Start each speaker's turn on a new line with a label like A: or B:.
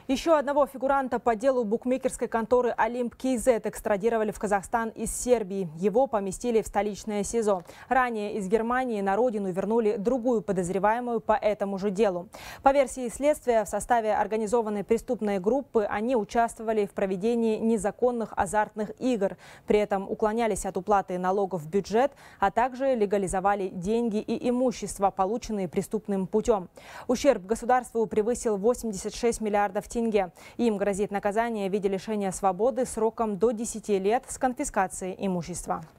A: Еще одного фигуранта по делу букмекерской конторы «Олимп КЗ» экстрадировали в Казахстан из Сербии. Его поместили в столичное СИЗО. Ранее из Германии на родину вернули другую подозреваемую по этому же делу. По версии следствия, в составе организованной преступной группы они участвовали в проведении незаконных азартных игр. При этом уклонялись от уплаты налогов в бюджет, а также легализовали деньги и имущество, полученные преступным путем. Ущерб государству превысил 86 миллиардов тенге. Им грозит наказание в виде лишения свободы сроком до 10 лет с конфискацией имущества.